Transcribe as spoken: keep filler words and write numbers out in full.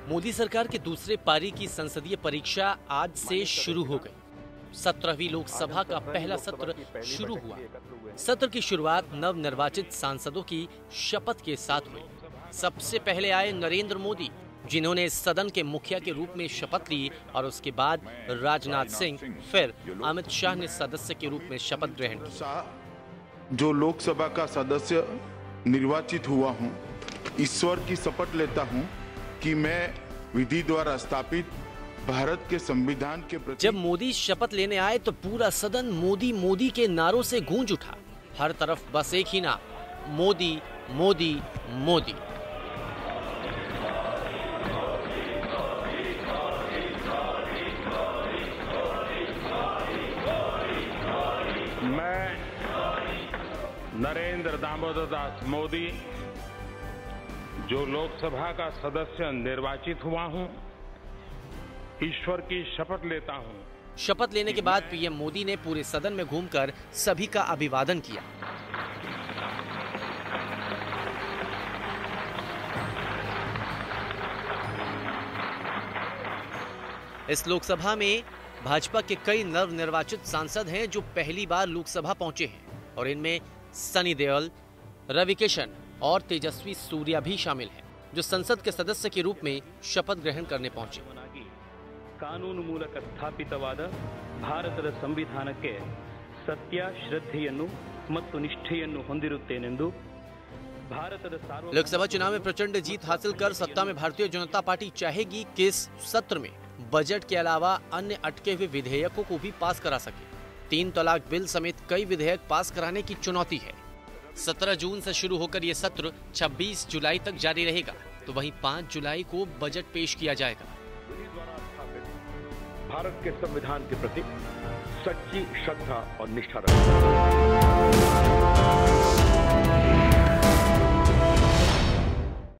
मोदी सरकार के दूसरे पारी की संसदीय परीक्षा आज से शुरू हो गई। सत्रहवीं लोकसभा का पहला सत्र शुरू हुआ। सत्र की शुरुआत नवनिर्वाचित सांसदों की शपथ के साथ हुई। सबसे पहले आए नरेंद्र मोदी, जिन्होंने सदन के मुखिया के रूप में शपथ ली, और उसके बाद राजनाथ सिंह, फिर अमित शाह ने सदस्य के रूप में शपथ ग्रहण की। जो लोकसभा का सदस्य निर्वाचित हुआ हूं, ईश्वर की शपथ लेता हूं कि मैं विधि द्वारा स्थापित भारत के संविधान के प्रति। जब मोदी शपथ लेने आए तो पूरा सदन मोदी मोदी के नारों से गूंज उठा। हर तरफ बस एक ही नाम, मोदी मोदी मोदी। मैं नरेंद्र दामोदर दास मोदी, जो लोकसभा का सदस्य निर्वाचित हुआ हूं, ईश्वर की शपथ लेता हूं। शपथ लेने के बाद पीएम मोदी ने पूरे सदन में घूमकर सभी का अभिवादन किया। इस लोकसभा में भाजपा के कई नवनिर्वाचित सांसद हैं जो पहली बार लोकसभा पहुंचे हैं, और इनमें सनी देओल, रविकिशन और तेजस्वी सूर्या भी शामिल हैं, जो संसद के सदस्य के रूप में शपथ ग्रहण करने पहुंचे। ಕಾನೂನು ಮೂಲಕ ಸ್ಥಾಪಿತವಾದ ಭಾರತದ ಸಂವಿಧಾನಕ್ಕೆ ಸತ್ಯ, ಶ್ರದ್ಧೆಯನ್ನು ಮತ್ತು ನಿಷ್ಠೆಯನ್ನು ಹೊಂದಿರುತ್ತೇನೆಂದು ಭಾರತದ ಸಾರ್ವಭೌಮ। लोकसभा चुनाव में प्रचंड जीत हासिल कर सत्ता में भारतीय जनता पार्टी चाहेगी कि इस सत्र में बजट के अलावा अन्य अटके हुए विधेयकों को भी पास करा सके। तीन तलाक बिल समेत कई विधेयक पास कराने की चुनौती है। सत्रह जून से शुरू होकर यह सत्र छब्बीस जुलाई तक जारी रहेगा, तो वहीं पाँच जुलाई को बजट पेश किया जाएगा। भारत के संविधान के प्रति सच्ची श्रद्धा और निष्ठा रखना।